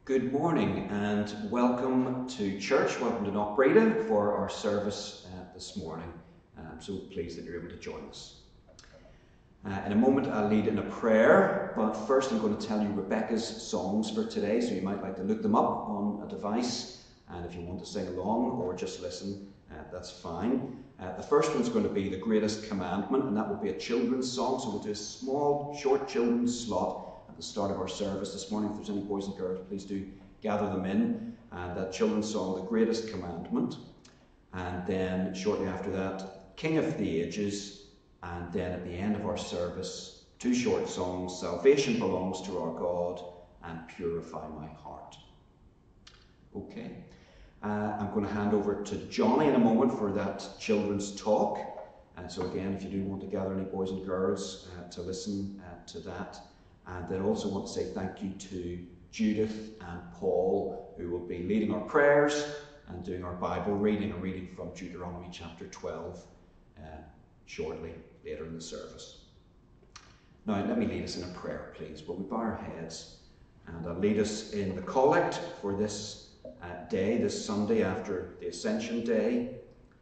Good morning and welcome to church. Welcome to Knockbreda for our service this morning. I'm so pleased that you're able to join us. In a moment I'll lead in a prayer, but first I'm going to tell you Rebecca's songs for today, so you might like to look them up on a device, and if you want to sing along or just listen, that's fine. The first one's going to be The Greatest Commandment, and that will be a children's song, so we'll do a small, short children's slot at the start of our service this morning. If there's any boys and girls, please do gather them in. And that children's song, The Greatest Commandment. And then shortly after that, King of the Ages. And then at the end of our service, two short songs, Salvation Belongs to Our God and Purify My Heart. Okay. I'm going to hand over to Johnny in a moment for that children's talk. And so again, if you do want to gather any boys and girls to listen to that. And then also want to say thank you to Judith and Paul, who will be leading our prayers and doing our Bible reading, a reading from Deuteronomy chapter 12 shortly later in the service. Now, let me lead us in a prayer, please. Will we bow our heads, and I'll lead us in the collect for this day, this Sunday after the Ascension Day.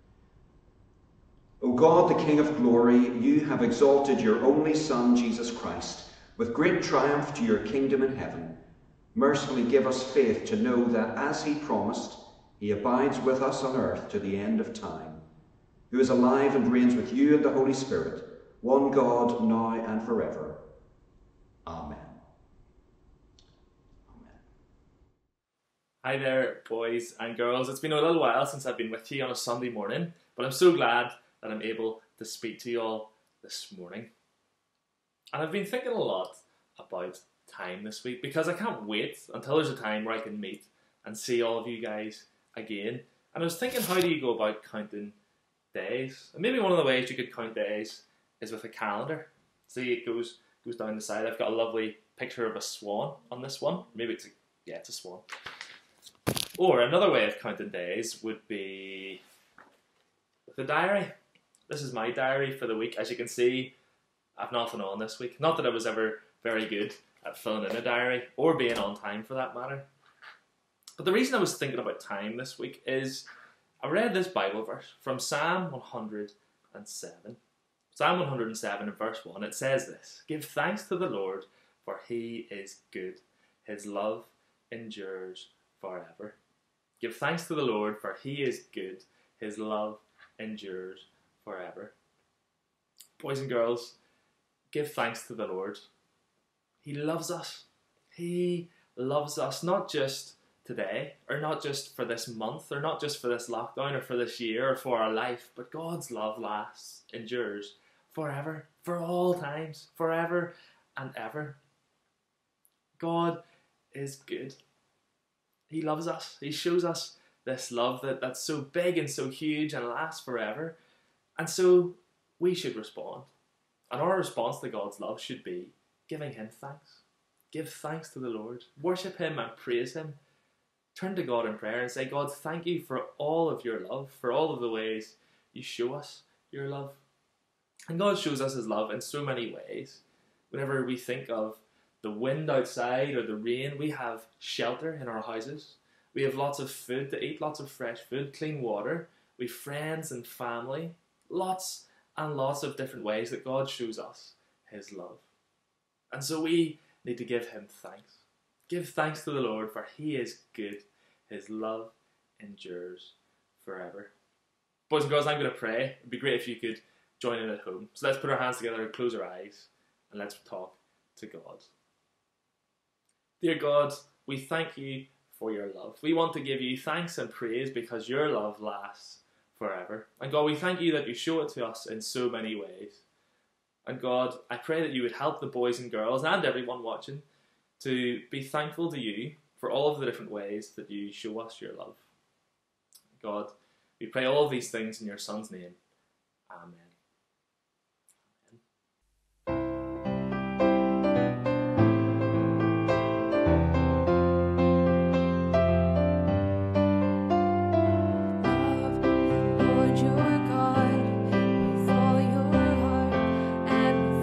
O God, the King of glory, you have exalted your only Son, Jesus Christ, with great triumph to your kingdom in heaven. Mercifully give us faith to know that, as he promised, he abides with us on earth to the end of time, who is alive and reigns with you and the Holy Spirit, one God, now and forever. Amen. Amen. Hi there, boys and girls. It's been a little while since I've been with you on a Sunday morning, but I'm so glad that I'm able to speak to you all this morning. And I've been thinking a lot about time this week, because I can't wait until there's a time where I can meet and see all of you guys again. And I was thinking, how do you go about counting days? And maybe one of the ways you could count days is with a calendar. See, it goes down the side. I've got a lovely picture of a swan on this one. Maybe it's a swan. Or another way of counting days would be with a diary. This is my diary for the week. As you can see, I've nothing on this week. Not that I was ever very good at filling in a diary, or being on time for that matter. But the reason I was thinking about time this week is I read this Bible verse from Psalm 107. Psalm 107 in verse 1, it says this: "Give thanks to the Lord, for he is good. His love endures forever." Give thanks to the Lord, for he is good. His love endures forever. Boys and girls, give thanks to the Lord. He loves us. He loves us, not just today, or not just for this month, or not just for this lockdown, or for this year, or for our life, but God's love lasts, endures forever, for all times, forever and ever. God is good. He loves us. He shows us this love that's so big and so huge and lasts forever. And so we should respond. And our response to God's love should be giving him thanks. Give thanks to the Lord. Worship him and praise him. Turn to God in prayer and say, God, thank you for all of your love, for all of the ways you show us your love. And God shows us his love in so many ways. Whenever we think of the wind outside or the rain, we have shelter in our houses. We have lots of food to eat, lots of fresh food, clean water. We have friends and family. Lots and lots of different ways that God shows us his love. And so we need to give him thanks. Give thanks to the Lord, for he is good. His love endures forever. Boys and girls, I'm going to pray. It'd be great if you could join in at home. So let's put our hands together, close our eyes, and let's talk to God. Dear God, we thank you for your love. We want to give you thanks and praise because your love lasts forever. And God, we thank you that you show it to us in so many ways. And God, I pray that you would help the boys and girls and everyone watching to be thankful to you for all of the different ways that you show us your love. God, we pray all of these things in your Son's name. Amen.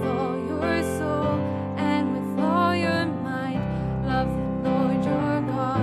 Love the Lord your God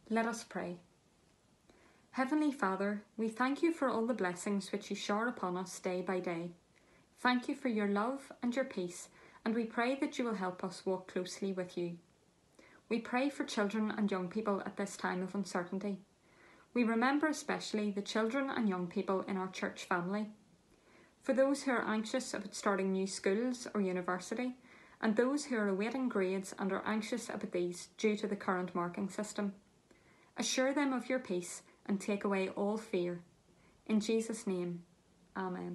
Let us pray. Heavenly Father, we thank you for all the blessings which you shower upon us day by day. Thank you for your love and your peace, and we pray that you will help us walk closely with you. We pray for children and young people at this time of uncertainty. We remember especially the children and young people in our church family. For those who are anxious about starting new schools or university, and those who are awaiting grades and are anxious about these due to the current marking system. Assure them of your peace and take away all fear. In Jesus' name, Amen.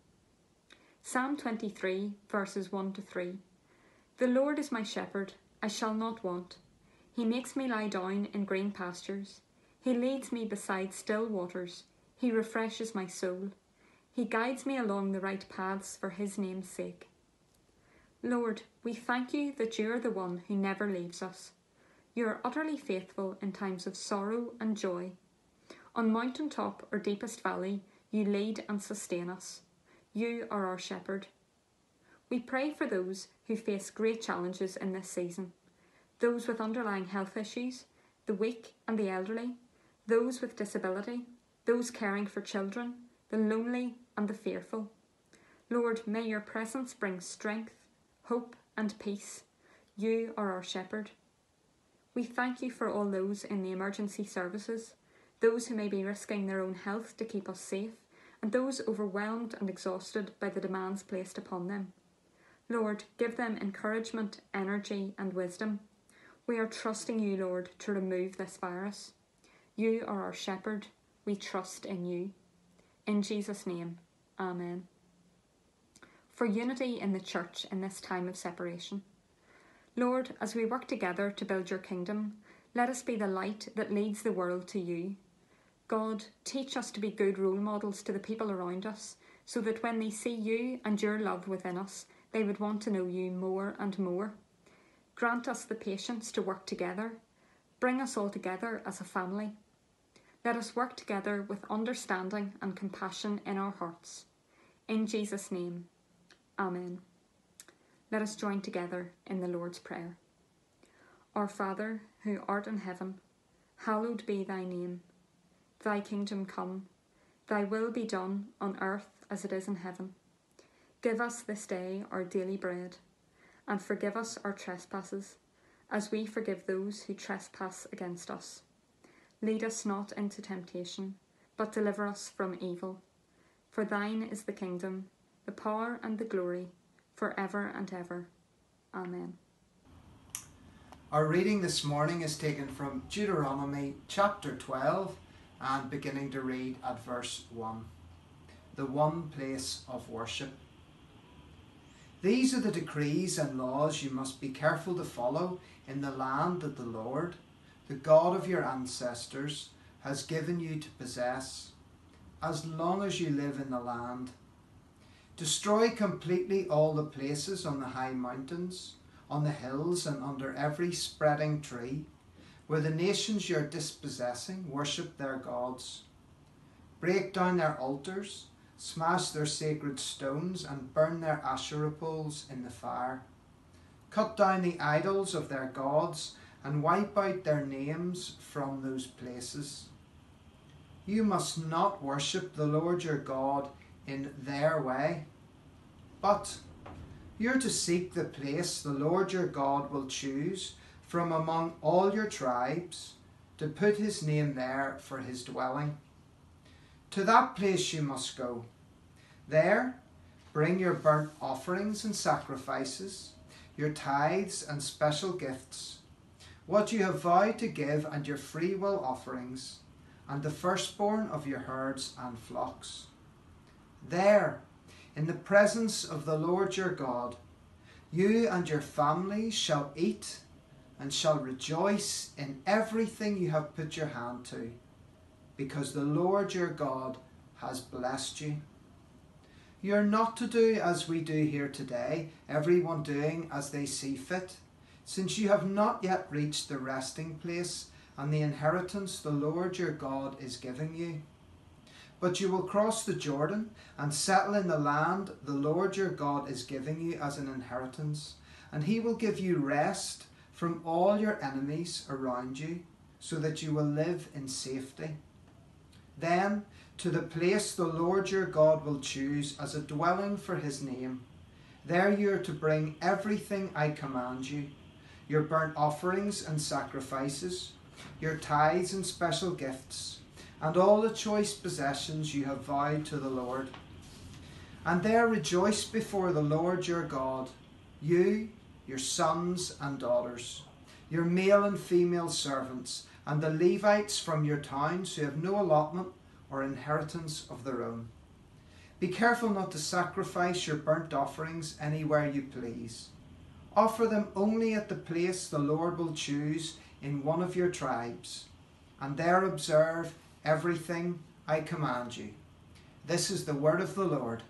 Psalm 23, verses 1 to 3. The Lord is my shepherd, I shall not want. He makes me lie down in green pastures. He leads me beside still waters. He refreshes my soul. He guides me along the right paths for his name's sake. Lord, we thank you that you are the one who never leaves us. You are utterly faithful in times of sorrow and joy. On mountain top or deepest valley, you lead and sustain us. You are our shepherd. We pray for those who face great challenges in this season, those with underlying health issues, the weak and the elderly, those with disability, those caring for children, the lonely and the fearful. Lord, may your presence bring strength, hope and peace. You are our shepherd. We thank you for all those in the emergency services, those who may be risking their own health to keep us safe, and those overwhelmed and exhausted by the demands placed upon them. Lord, give them encouragement, energy and wisdom. We are trusting you, Lord, to remove this virus. You are our shepherd. We trust in you. In Jesus' name, Amen. For unity in the church in this time of separation. Lord, as we work together to build your kingdom, let us be the light that leads the world to you. God, teach us to be good role models to the people around us, so that when they see you and your love within us, they would want to know you more and more. Grant us the patience to work together. Bring us all together as a family. Let us work together with understanding and compassion in our hearts. In Jesus' name, Amen. Let us join together in the Lord's Prayer. Our Father, who art in heaven, hallowed be thy name. Thy kingdom come, thy will be done on earth as it is in heaven. Give us this day our daily bread, and forgive us our trespasses, as we forgive those who trespass against us. Lead us not into temptation, but deliver us from evil. For thine is the kingdom, the power and the glory, forever and ever. Amen. Our reading this morning is taken from Deuteronomy chapter 12 and beginning to read at verse 1. The one place of worship. These are the decrees and laws you must be careful to follow in the land that the Lord, the God of your ancestors, has given you to possess, as long as you live in the land. Destroy completely all the places on the high mountains, on the hills and under every spreading tree, where the nations you are dispossessing worship their gods. Break down their altars, smash their sacred stones and burn their Asherah poles in the fire. Cut down the idols of their gods and wipe out their names from those places. You must not worship the Lord your God in their way, but you're to seek the place the Lord your God will choose from among all your tribes to put his name there for his dwelling. To that place you must go. There, bring your burnt offerings and sacrifices, your tithes and special gifts, what you have vowed to give and your freewill offerings, and the firstborn of your herds and flocks. There, in the presence of the Lord your God, you and your families shall eat and shall rejoice in everything you have put your hand to, because the Lord your God has blessed you. You are not to do as we do here today, everyone doing as they see fit, since you have not yet reached the resting place and the inheritance the Lord your God is giving you. But you will cross the Jordan and settle in the land the Lord your God is giving you as an inheritance, and he will give you rest from all your enemies around you, so that you will live in safety. Then, to the place the Lord your God will choose as a dwelling for his name, there you are to bring everything I command you, your burnt offerings and sacrifices, your tithes and special gifts, and all the choice possessions you have vowed to the Lord. And there rejoice before the Lord your God, you, your sons and daughters, your male and female servants, and the Levites from your towns who have no allotment or inheritance of their own. Be careful not to sacrifice your burnt offerings anywhere you please. Offer them only at the place the Lord will choose in one of your tribes, and there observe everything I command you. This is the word of the Lord.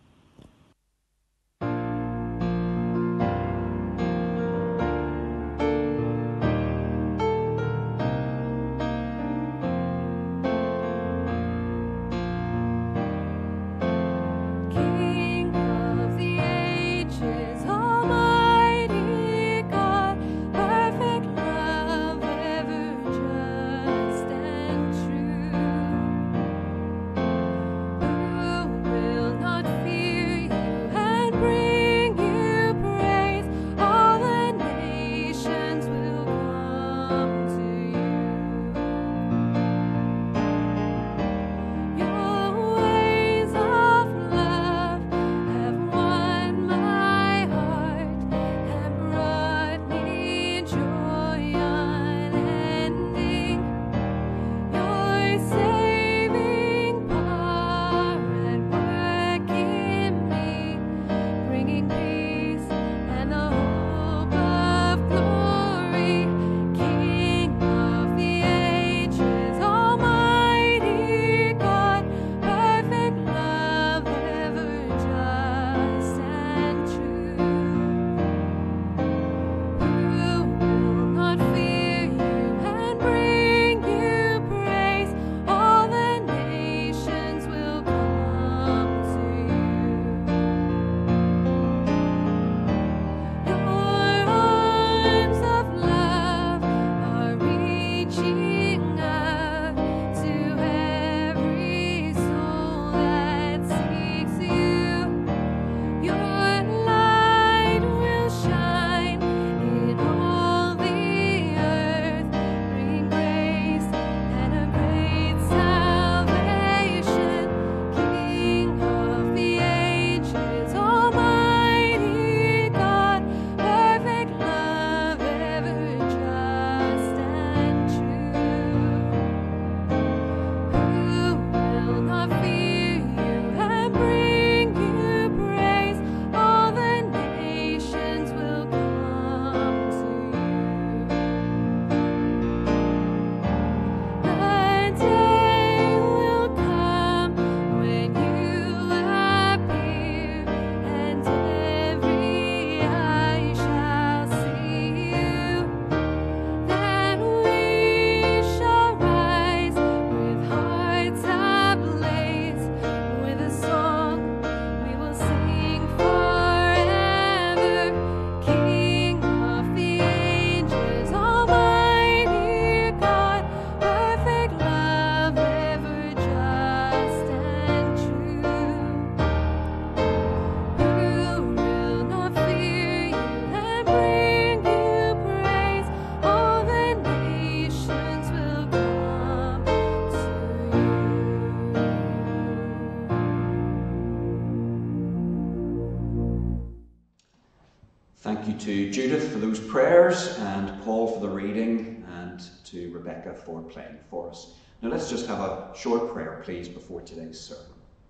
Thank you to Judith for those prayers, and Paul for the reading, and to Rebecca for playing for us. Now let's just have a short prayer, please, before today's sermon.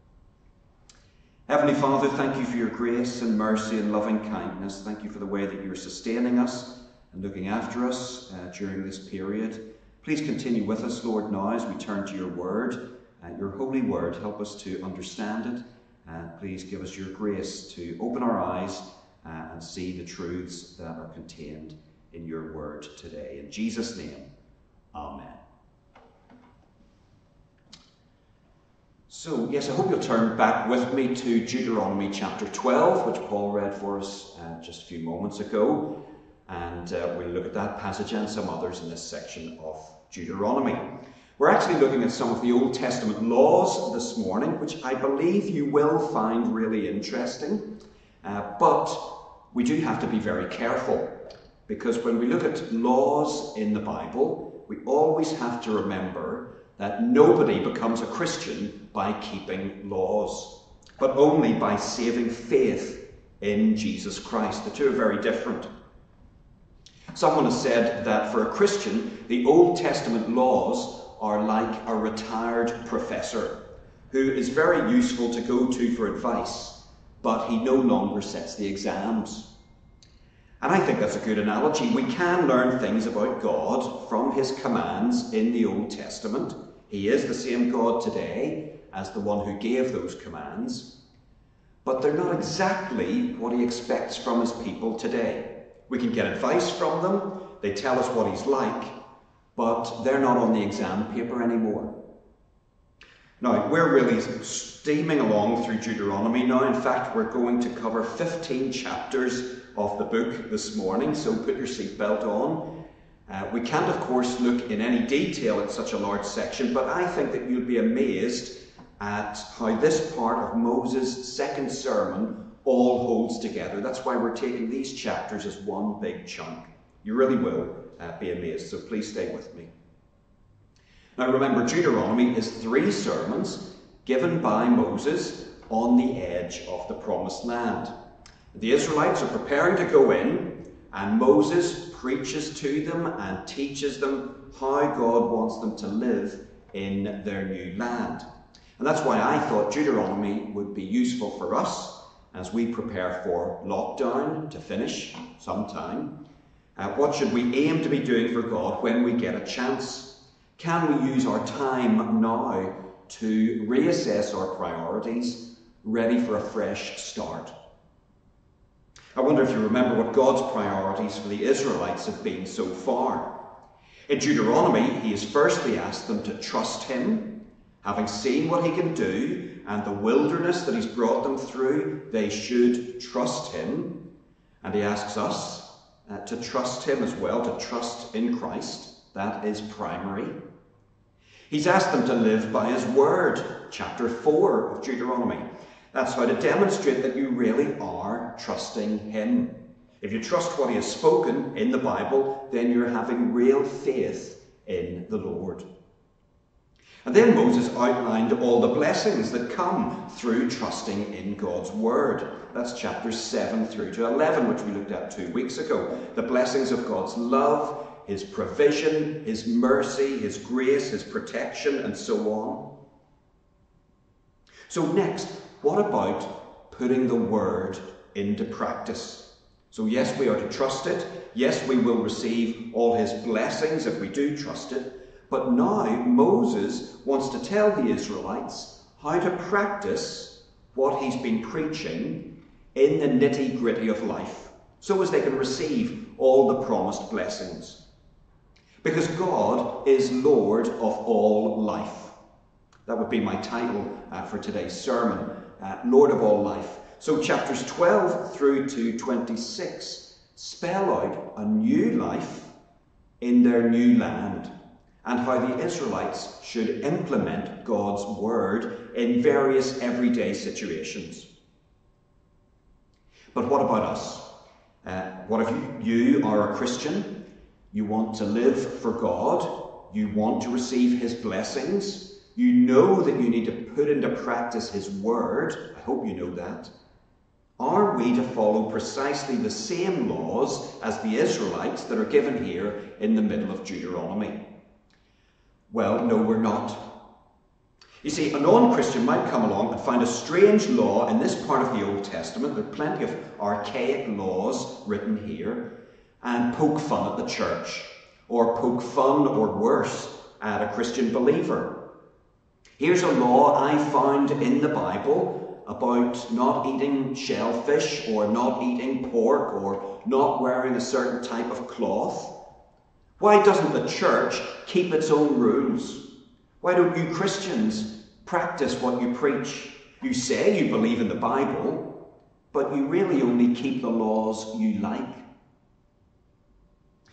Heavenly Father, thank you for your grace and mercy and loving kindness. Thank you for the way that you're sustaining us and looking after us during this period. Please continue with us, Lord, now as we turn to your word, your holy word. Help us to understand it. Please give us your grace to open our eyes and see the truths that are contained in your word today. In Jesus' name, amen. So, yes, I hope you'll turn back with me to Deuteronomy chapter 12, which Paul read for us just a few moments ago. And we'll look at that passage and some others in this section of Deuteronomy. We're actually looking at some of the Old Testament laws this morning, which I believe you will find really interesting. But we do have to be very careful, because when we look at laws in the Bible, we always have to remember that nobody becomes a Christian by keeping laws, but only by saving faith in Jesus Christ. The two are very different. Someone has said that for a Christian, the Old Testament laws are like a retired professor who is very useful to go to for advice, but he no longer sets the exams. And I think that's a good analogy. We can learn things about God from his commands in the Old Testament. He is the same God today as the one who gave those commands, but they're not exactly what he expects from his people today. We can get advice from them, they tell us what he's like, but they're not on the exam paper anymore. Now, we're really steaming along through Deuteronomy now. In fact, we're going to cover 15 chapters of the book this morning, so put your seatbelt on. We can't, of course, look in any detail at such a large section, but I think that you'll be amazed at how this part of Moses' second sermon all holds together. That's why we're taking these chapters as one big chunk. You really will be amazed, so please stay with me. Now remember, Deuteronomy is 3 sermons given by Moses on the edge of the Promised Land. The Israelites are preparing to go in, and Moses preaches to them and teaches them how God wants them to live in their new land. And that's why I thought Deuteronomy would be useful for us as we prepare for lockdown to finish sometime. What should we aim to be doing for God when we get a chance? Can we use our time now to reassess our priorities, ready for a fresh start? I wonder if you remember what God's priorities for the Israelites have been so far. In Deuteronomy, he has firstly asked them to trust him. Having seen what he can do and the wilderness that he's brought them through, they should trust him. And he asks us to trust him as well, to trust in Christ. That is primary. He's asked them to live by his word, chapter 4 of Deuteronomy. That's how to demonstrate that you really are trusting him. If you trust what he has spoken in the Bible, then you're having real faith in the Lord. And then Moses outlined all the blessings that come through trusting in God's word. That's chapters 7 through to 11, which we looked at 2 weeks ago. The blessings of God's love, his provision, his mercy, his grace, his protection, and so on. So next, what about putting the word into practice? So yes, we are to trust it. Yes, we will receive all his blessings if we do trust it. But now Moses wants to tell the Israelites how to practice what he's been preaching in the nitty-gritty of life, so as they can receive all the promised blessings. Because God is Lord of all life. That would be my title for today's sermon, Lord of all life. So chapters 12 through to 26 spell out a new life in their new land, and how the Israelites should implement God's word in various everyday situations. But what about us? What if you are a Christian? You want to live for God. You want to receive his blessings. You know that you need to put into practice his word. I hope you know that. Are we to follow precisely the same laws as the Israelites that are given here in the middle of Deuteronomy? Well, no, we're not. You see, a non-Christian might come along and find a strange law in this part of the Old Testament. There are plenty of archaic laws written here, and poke fun at the church, or poke fun, or worse, at a Christian believer. Here's a law I found in the Bible about not eating shellfish, or not eating pork, or not wearing a certain type of cloth. Why doesn't the church keep its own rules? Why don't you Christians practice what you preach? You say you believe in the Bible, but you really only keep the laws you like.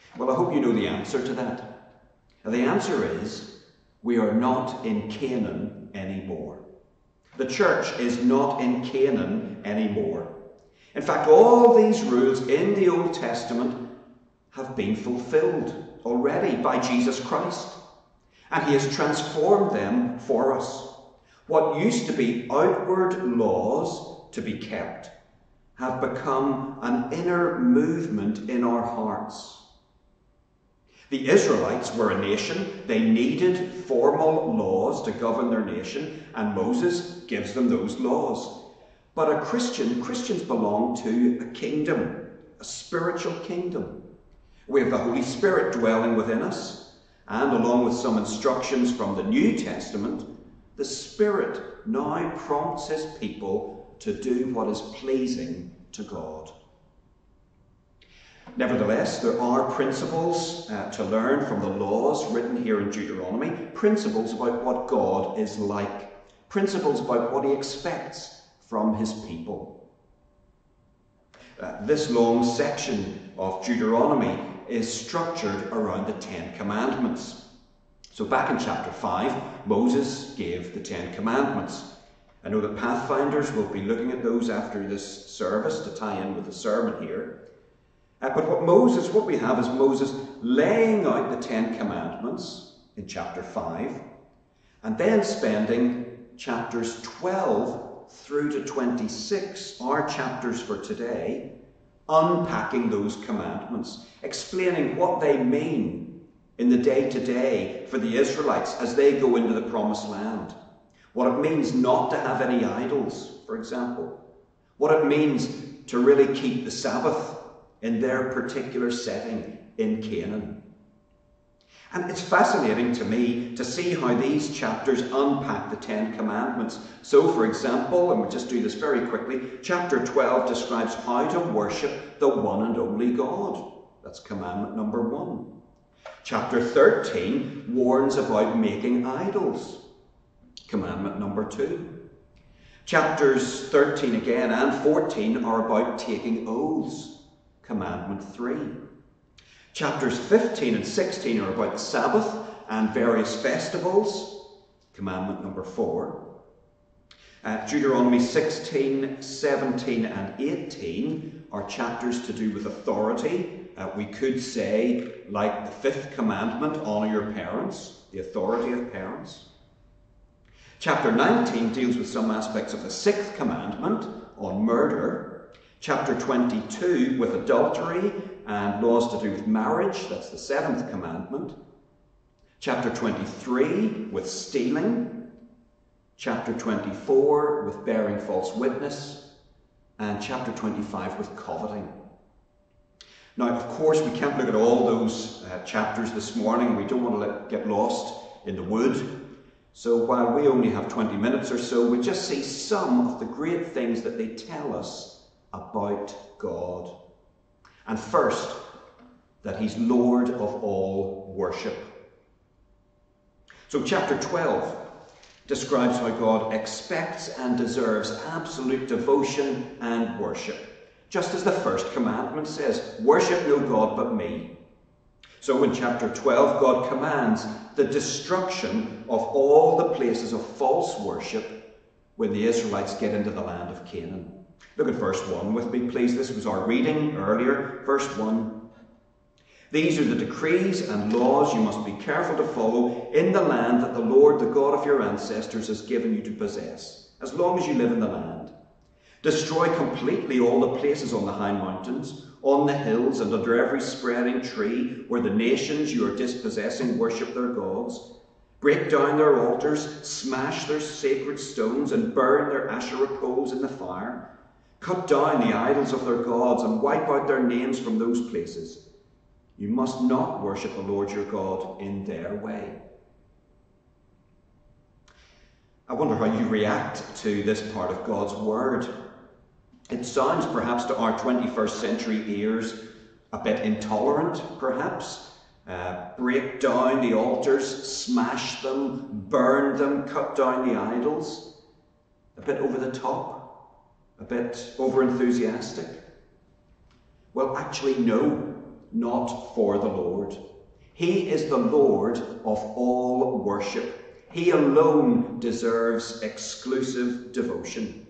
Well, I hope you know the answer to that. And the answer is, we are not in Canaan anymore. The church is not in Canaan anymore. In fact, all these rules in the Old Testament have been fulfilled already by Jesus Christ. And he has transformed them for us. What used to be outward laws to be kept have become an inner movement in our hearts. The Israelites were a nation. They needed formal laws to govern their nation, and Moses gives them those laws. But Christians belong to a kingdom, a spiritual kingdom. We have the Holy Spirit dwelling within us, and along with some instructions from the New Testament, the Spirit now prompts his people to do what is pleasing to God. Nevertheless, there are principles to learn from the laws written here in Deuteronomy, principles about what God is like, principles about what he expects from his people. This long section of Deuteronomy is structured around the Ten Commandments. So back in chapter 5, Moses gave the Ten Commandments. I know that Pathfinders will be looking at those after this service to tie in with the sermon here. But what we have is Moses laying out the Ten Commandments in chapter 5, and then spending chapters 12 through to 26, our chapters for today, unpacking those commandments, explaining what they mean in the day-to-day for the Israelites as they go into the Promised Land. What it means not to have any idols, for example. What it means to really keep the Sabbath in their particular setting in Canaan. And it's fascinating to me to see how these chapters unpack the Ten Commandments. So, for example, and we'll just do this very quickly, chapter 12 describes how to worship the one and only God. That's commandment number 1. Chapter 13 warns about making idols. Commandment number 2. Chapters 13 again and 14 are about taking oaths. Commandment 3. Chapters 15 and 16 are about the Sabbath and various festivals. Commandment number 4. Deuteronomy 16, 17 and 18 are chapters to do with authority. We could say, like the 5th commandment, honour your parents, the authority of parents. Chapter 19 deals with some aspects of the 6th commandment on murder. Chapter 22 with adultery and laws to do with marriage, that's the 7th commandment. Chapter 23 with stealing. Chapter 24 with bearing false witness. And chapter 25 with coveting. Now, of course, we can't look at all those chapters this morning. We don't want to get lost in the wood. So while we only have 20 minutes or so, we just see some of the great things that they tell us about God. And first, that he's Lord of all worship. So chapter 12 describes how God expects and deserves absolute devotion and worship. Just as the 1st commandment says, worship no God but me. So in chapter 12, God commands the destruction of all the places of false worship when the Israelites get into the land of Canaan. Look at verse 1 with me, please. This was our reading earlier. Verse 1. These are the decrees and laws you must be careful to follow in the land that the Lord, the God of your ancestors, has given you to possess, as long as you live in the land. Destroy completely all the places on the high mountains, on the hills, and under every spreading tree where the nations you are dispossessing worship their gods. Break down their altars, smash their sacred stones, and burn their Asherah poles in the fire. Cut down the idols of their gods and wipe out their names from those places. You must not worship the Lord your God in their way. I wonder how you react to this part of God's word. It sounds perhaps to our 21st century ears a bit intolerant, perhaps. Break down the altars, smash them, burn them, cut down the idols. A bit over the top. A bit over-enthusiastic? Well, actually, no. not for the Lord. He is the Lord of all worship. He alone deserves exclusive devotion.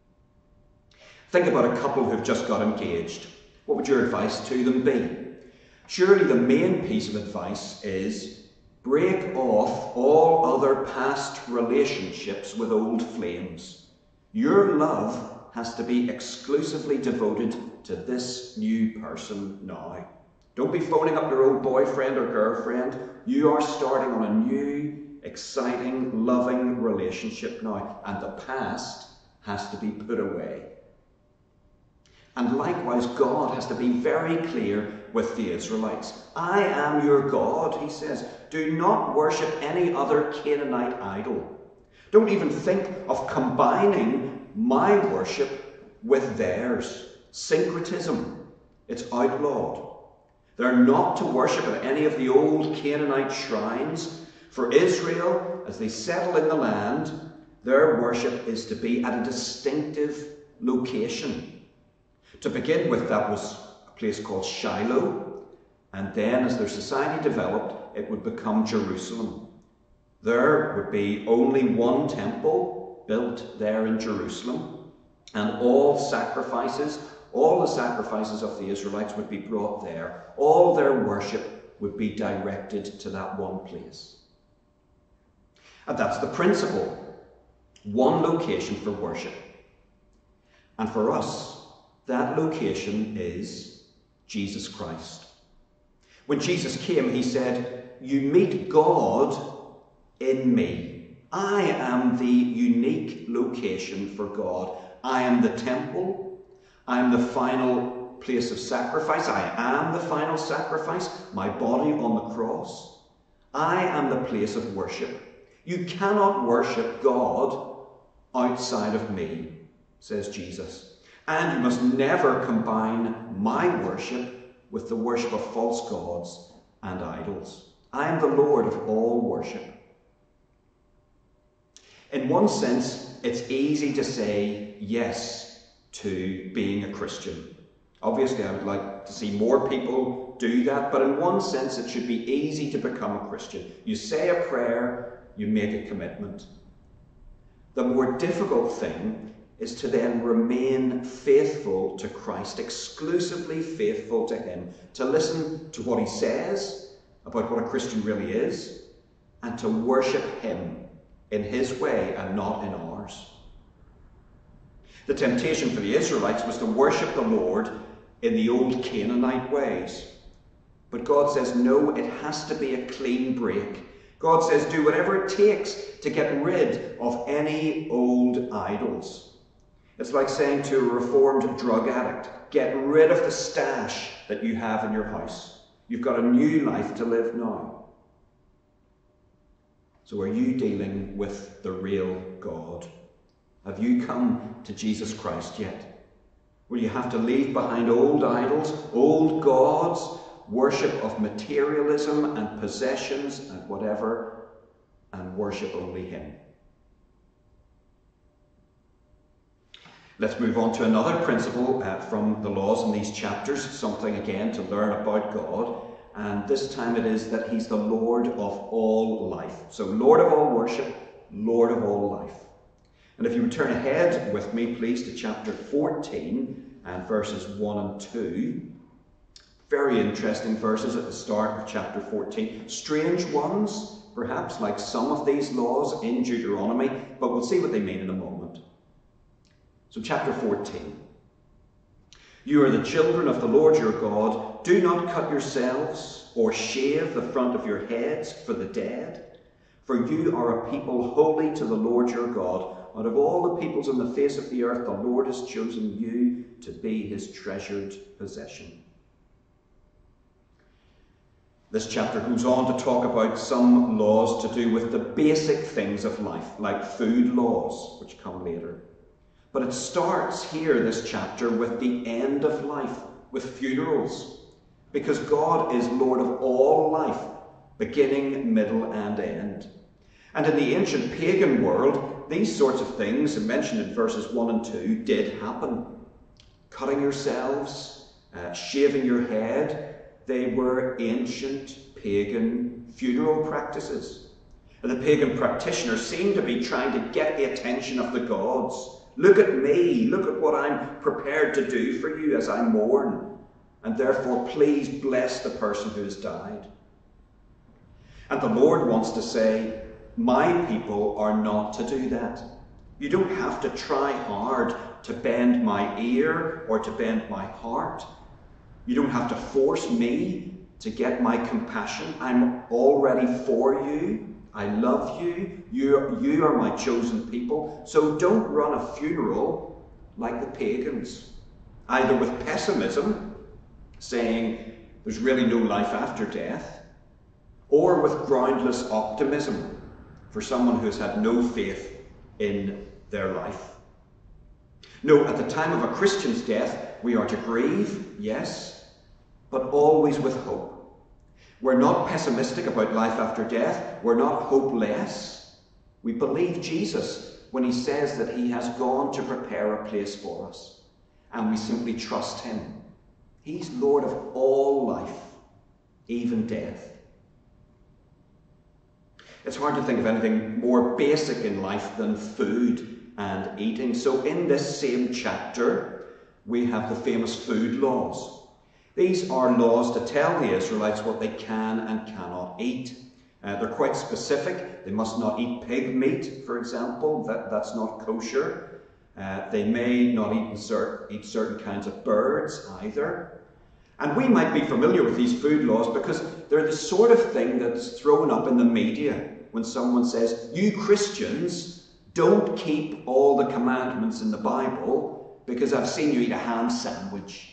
Think about a couple who've just got engaged. What would your advice to them be? Surely the main piece of advice is break off all other past relationships with old flames. Your love has to be exclusively devoted to this new person now. Don't be phoning up your old boyfriend or girlfriend. You are starting on a new, exciting, loving relationship now, and the past has to be put away. And likewise, God has to be very clear with the Israelites. I am your God, he says. Do not worship any other Canaanite idol. Don't even think of combining my worship with theirs. Syncretism, it's outlawed. They're not to worship at any of the old Canaanite shrines. For Israel, as they settle in the land, their worship is to be at a distinctive location. To begin with, that was a place called Shiloh, and then as their society developed, it would become Jerusalem. There would be only one temple built there in Jerusalem, and all the sacrifices of the Israelites would be brought there. All their worship would be directed to that one place. And that's the principle. One location for worship. And for us, that location is Jesus Christ. When Jesus came, he said, "You meet God in me. I am the unique location for God. I am the temple. I am the final place of sacrifice. I am the final sacrifice, my body on the cross. I am the place of worship. You cannot worship God outside of me," says Jesus. "And you must never combine my worship with the worship of false gods and idols. I am the Lord of all worship." In one sense, it's easy to say yes to being a Christian. Obviously, I would like to see more people do that, but in one sense, it should be easy to become a Christian. You say a prayer, you make a commitment. The more difficult thing is to then remain faithful to Christ, exclusively faithful to him, to listen to what he says about what a Christian really is, and to worship him in his way and not in ours. The temptation for the Israelites was to worship the Lord in the old Canaanite ways. But God says, no, it has to be a clean break. God says, do whatever it takes to get rid of any old idols. It's like saying to a reformed drug addict, get rid of the stash that you have in your house. You've got a new life to live now. So are you dealing with the real God? Have you come to Jesus Christ yet? Will you have to leave behind old idols, old gods, worship of materialism and possessions and whatever, and worship only him? Let's move on to another principle from the laws in these chapters, something again to learn about God. And this time it is that he's the Lord of all life. So Lord of all worship, Lord of all life. And if you would turn ahead with me, please, to chapter 14 and verses 1 and 2. Very interesting verses at the start of chapter 14. Strange ones, perhaps, like some of these laws in Deuteronomy, but we'll see what they mean in a moment. So chapter 14. You are the children of the Lord your God. Do not cut yourselves or shave the front of your heads for the dead. For you are a people holy to the Lord your God. Out of all the peoples on the face of the earth, the Lord has chosen you to be his treasured possession. This chapter goes on to talk about some laws to do with the basic things of life, like food laws, which come later. But it starts here, this chapter, with the end of life, with funerals, because God is Lord of all life, beginning, middle, and end. And in the ancient pagan world, these sorts of things, mentioned in verses 1 and 2, did happen. Cutting yourselves, shaving your head, they were ancient pagan funeral practices. And the pagan practitioners seemed to be trying to get the attention of the gods. Look at me, look at what I'm prepared to do for you as I mourn, and therefore please bless the person who has died. And the Lord wants to say, my people are not to do that. You don't have to try hard to bend my ear or to bend my heart. You don't have to force me to get my compassion. I'm already for you. I love you. You are my chosen people. So don't run a funeral like the pagans, either with pessimism, saying there's really no life after death, or with groundless optimism for someone who's had no faith in their life. No, at the time of a Christian's death, we are to grieve, yes, but always with hope. We're not pessimistic about life after death. We're not hopeless. We believe Jesus when he says that he has gone to prepare a place for us, and we simply trust him. He's Lord of all life, even death. It's hard to think of anything more basic in life than food and eating. So in this same chapter, we have the famous food laws. These are laws to tell the Israelites what they can and cannot eat. They're quite specific. They must not eat pig meat, for example. That's not kosher. They may not eat certain kinds of birds either. And we might be familiar with these food laws because they're the sort of thing that's thrown up in the media when someone says, you Christians don't keep all the commandments in the Bible because I've seen you eat a ham sandwich.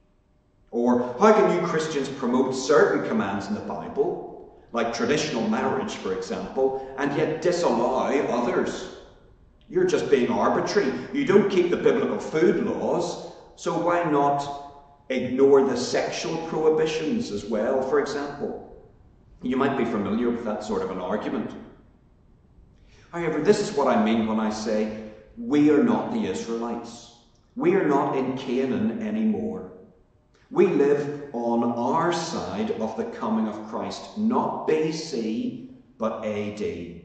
Or how can you Christians promote certain commands in the Bible, like traditional marriage, for example, and yet disallow others? You're just being arbitrary. You don't keep the biblical food laws, so why not ignore the sexual prohibitions as well, for example? You might be familiar with that sort of an argument. However, this is what I mean when I say we are not the Israelites. We are not in Canaan anymore. We live on our side of the coming of Christ, not BC, but AD.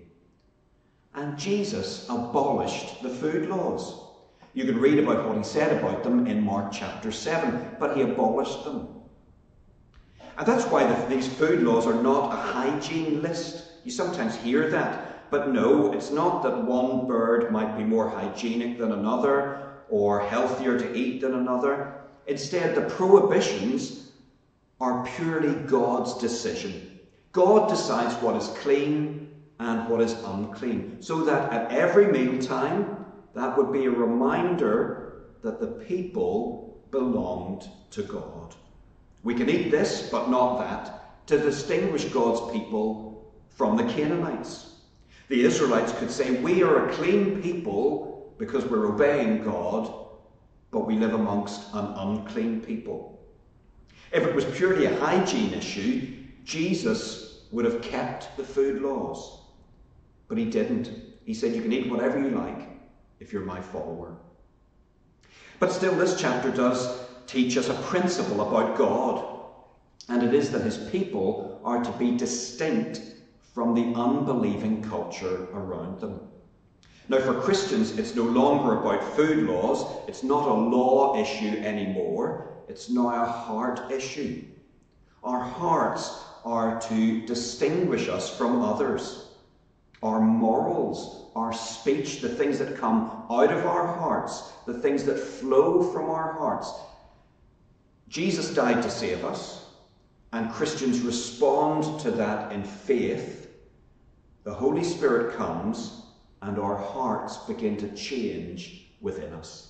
And Jesus abolished the food laws. You can read about what he said about them in Mark chapter 7, but he abolished them. And that's why these food laws are not a hygiene list. You sometimes hear that, but no, it's not that one bird might be more hygienic than another or healthier to eat than another. Instead, the prohibitions are purely God's decision. God decides what is clean and what is unclean, so that at every mealtime, that would be a reminder that the people belonged to God. We can eat this, but not that, to distinguish God's people from the Canaanites. The Israelites could say, we are a clean people because we're obeying God, but we live amongst an unclean people. If it was purely a hygiene issue, Jesus would have kept the food laws. But he didn't. He said, you can eat whatever you like if you're my follower. But still, this chapter does teach us a principle about God, and it is that his people are to be distinct from the unbelieving culture around them. Now, for Christians, it's no longer about food laws. It's not a law issue anymore. It's now a heart issue. Our hearts are to distinguish us from others. Our morals, our speech, the things that come out of our hearts, the things that flow from our hearts. Jesus died to save us, and Christians respond to that in faith. The Holy Spirit comes, and our hearts begin to change within us.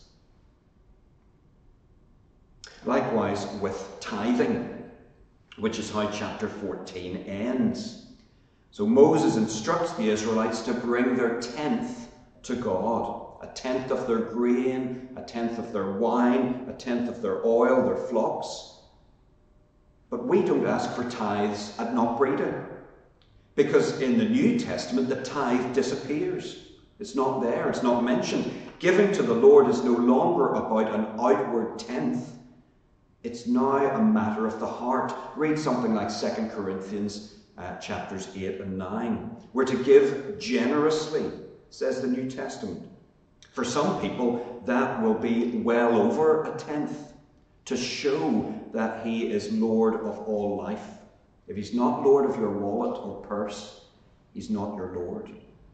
Likewise with tithing, which is how chapter 14 ends. So Moses instructs the Israelites to bring their tenth to God. A tenth of their grain, a tenth of their wine, a tenth of their oil, their flocks. But we don't ask for tithes at Knock Breda, because in the New Testament the tithe disappears. It's not there, it's not mentioned. Giving to the Lord is no longer about an outward tenth. It's now a matter of the heart. Read something like 2 Corinthians chapters 8 and 9. We're to give generously, says the New Testament. For some people, that will be well over a tenth, to show that he is Lord of all life. If he's not Lord of your wallet or purse, he's not your Lord.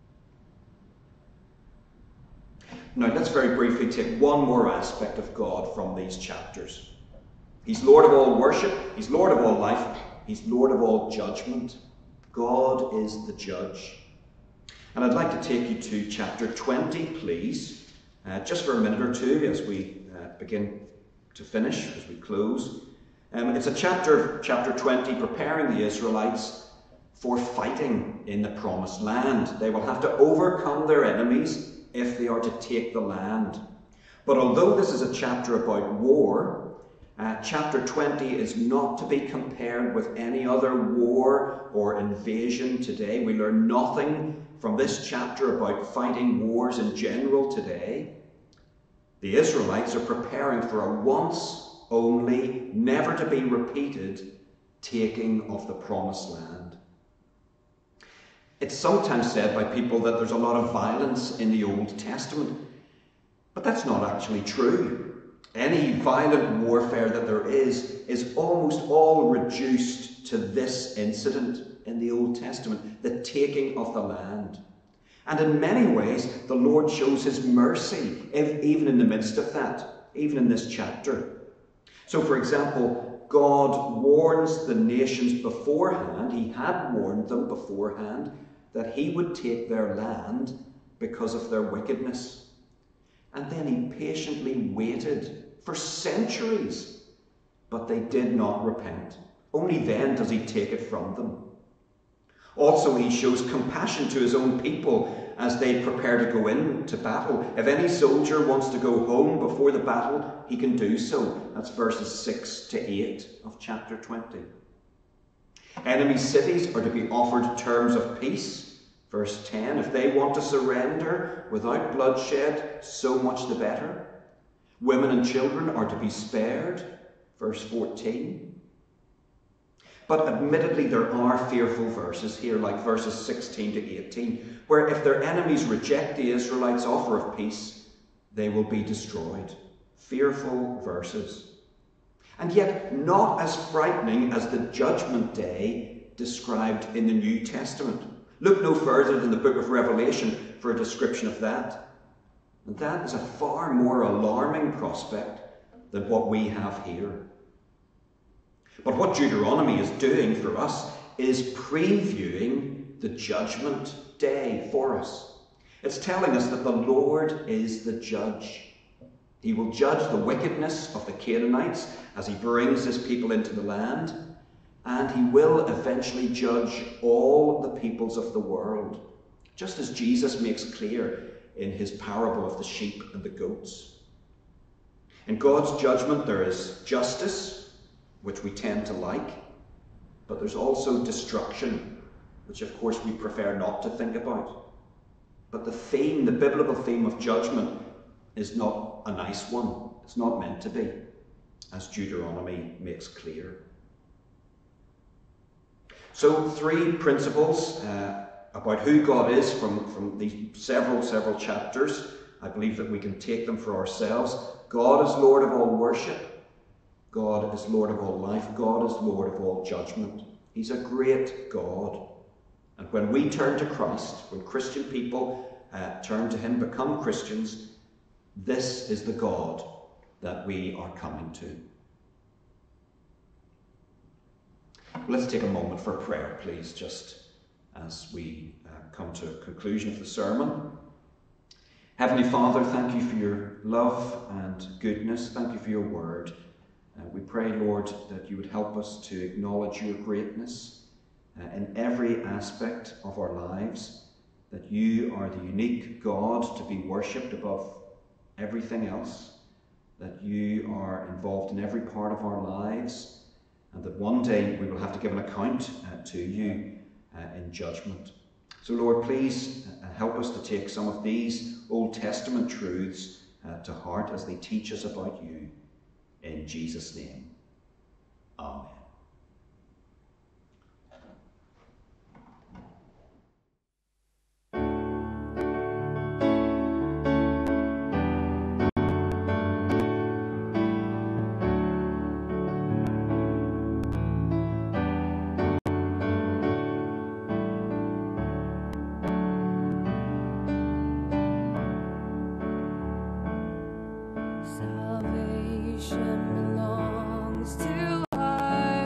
Now, let's very briefly take one more aspect of God from these chapters. He's Lord of all worship, he's Lord of all life, he's Lord of all judgment. God is the judge. And I'd like to take you to chapter 20, please, just for a minute or two as we begin to finish, as we close. It's a chapter 20, preparing the Israelites for fighting in the promised land. They will have to overcome their enemies if they are to take the land. But although this is a chapter about war, chapter 20 is not to be compared with any other war or invasion today. We learn nothing from this chapter about fighting wars in general today. The Israelites are preparing for a once only, never to be repeated, taking of the promised land. It's sometimes said by people that there's a lot of violence in the Old Testament, but that's not actually true. Any violent warfare that there is almost all reduced to this incident in the Old Testament, the taking of the land. And in many ways, the Lord shows his mercy, even in the midst of that, even in this chapter. So, for example, God warns the nations beforehand, he had warned them beforehand, that he would take their land because of their wickedness. And then he patiently waited for centuries, but they did not repent. Only then does he take it from them. Also, he shows compassion to his own people as they prepare to go into battle. If any soldier wants to go home before the battle, he can do so. That's verses 6 to 8 of chapter 20. Enemy cities are to be offered terms of peace. Verse 10, if they want to surrender without bloodshed, so much the better. Women and children are to be spared. Verse 14. But admittedly, there are fearful verses here, like verses 16 to 18, where if their enemies reject the Israelites' offer of peace, they will be destroyed. Fearful verses. And yet not as frightening as the judgment day described in the New Testament. Look no further than the book of Revelation for a description of that. And that is a far more alarming prospect than what we have here. But what Deuteronomy is doing for us is previewing the judgment day for us. It's telling us that the Lord is the judge. He will judge the wickedness of the Canaanites as he brings his people into the land, and he will eventually judge all the peoples of the world, just as Jesus makes clear in his parable of the sheep and the goats. In God's judgment there is justice, which we tend to like, but there's also destruction, which of course we prefer not to think about. But the theme, the biblical theme of judgment, is not a nice one. It's not meant to be, as Deuteronomy makes clear. So 3 principles about who God is from these several chapters. I believe that we can take them for ourselves. God is Lord of all worship. God is Lord of all life. God is Lord of all judgment. He's a great God. And when we turn to Christ, when Christian people turn to him, become Christians, this is the God that we are coming to. Let's take a moment for prayer, please, just as we come to a conclusion of the sermon. Heavenly Father, thank you for your love and goodness. Thank you for your word. We pray, Lord, that you would help us to acknowledge your greatness in every aspect of our lives, that you are the unique God to be worshipped above everything else, that you are involved in every part of our lives, and that one day we will have to give an account to you in judgment. So, Lord, please help us to take some of these Old Testament truths to heart as they teach us about you. In Jesus' name, Amen. Salvation belongs to our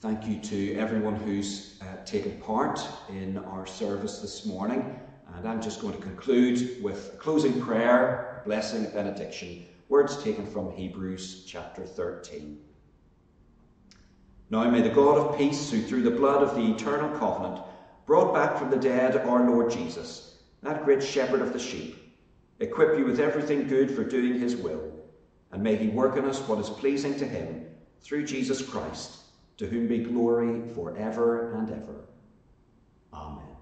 Thank you to everyone who's taken part in our service this morning. And I'm just going to conclude with a closing prayer, blessing, benediction, words taken from Hebrews chapter 13. Now may the God of peace, who through the blood of the eternal covenant brought back from the dead our Lord Jesus, that great shepherd of the sheep, equip you with everything good for doing his will, and may he work in us what is pleasing to him, through Jesus Christ, to whom be glory for ever and ever. Amen.